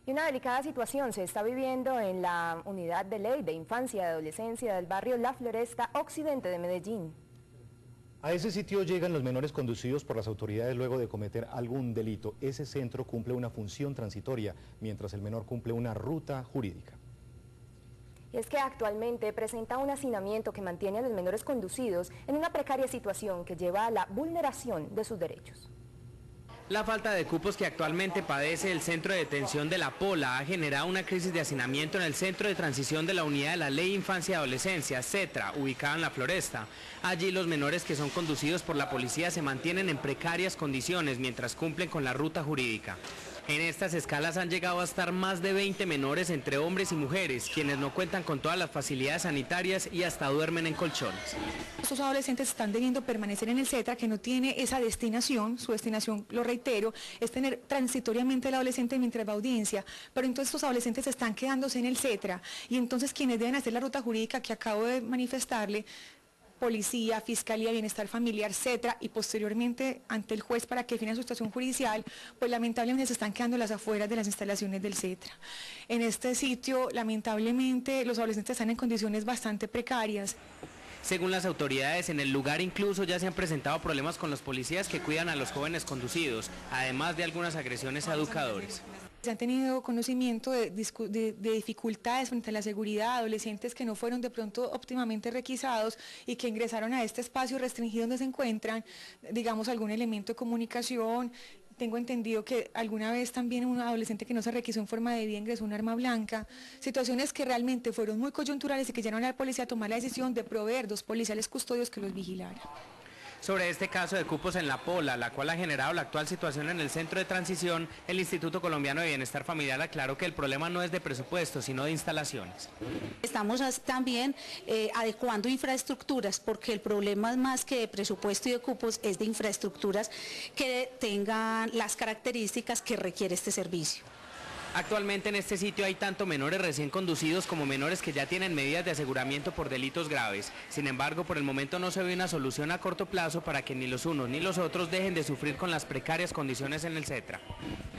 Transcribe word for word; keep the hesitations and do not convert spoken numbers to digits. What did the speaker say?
Y una delicada situación se está viviendo en la Unidad de Ley de Infancia y Adolescencia del barrio La Floresta Occidente de Medellín. A ese sitio llegan los menores conducidos por las autoridades luego de cometer algún delito. Ese centro cumple una función transitoria, mientras el menor cumple una ruta jurídica. Y es que actualmente presenta un hacinamiento que mantiene a los menores conducidos en una precaria situación que lleva a la vulneración de sus derechos. La falta de cupos que actualmente padece el Centro de Detención de La Pola ha generado una crisis de hacinamiento en el Centro de Transición de la Unidad de la Ley Infancia y Adolescencia, CETRA, ubicada en La Floresta. Allí los menores que son conducidos por la policía se mantienen en precarias condiciones mientras cumplen con la ruta jurídica. En estas escalas han llegado a estar más de veinte menores entre hombres y mujeres, quienes no cuentan con todas las facilidades sanitarias y hasta duermen en colchones. Estos adolescentes están debiendo permanecer en el CETRA, que no tiene esa destinación. Su destinación, lo reitero, es tener transitoriamente al adolescente mientras va a audiencia, pero entonces estos adolescentes están quedándose en el CETRA, y entonces quienes deben hacer la ruta jurídica que acabo de manifestarle, Policía, Fiscalía, Bienestar Familiar, CETRA, y posteriormente ante el juez para que defina su situación judicial, pues lamentablemente se están quedando las afueras de las instalaciones del CETRA. En este sitio, lamentablemente, los adolescentes están en condiciones bastante precarias. Según las autoridades, en el lugar incluso ya se han presentado problemas con los policías que cuidan a los jóvenes conducidos, además de algunas agresiones a educadores. Se han tenido conocimiento de, de, de dificultades frente a la seguridad, adolescentes que no fueron de pronto óptimamente requisados y que ingresaron a este espacio restringido donde se encuentran, digamos, algún elemento de comunicación. Tengo entendido que alguna vez también un adolescente que no se requisó en forma de vida ingresó un arma blanca. Situaciones que realmente fueron muy coyunturales y que llevaron a la policía a tomar la decisión de proveer dos policiales custodios que los vigilaran. Sobre este caso de cupos en La Pola, la cual ha generado la actual situación en el centro de transición, el Instituto Colombiano de Bienestar Familiar aclaró que el problema no es de presupuesto, sino de instalaciones. Estamos también eh, adecuando infraestructuras, porque el problema es más que de presupuesto y de cupos, es de infraestructuras que tengan las características que requiere este servicio. Actualmente en este sitio hay tanto menores recién conducidos como menores que ya tienen medidas de aseguramiento por delitos graves. Sin embargo, por el momento no se ve una solución a corto plazo para que ni los unos ni los otros dejen de sufrir con las precarias condiciones en el CETRA.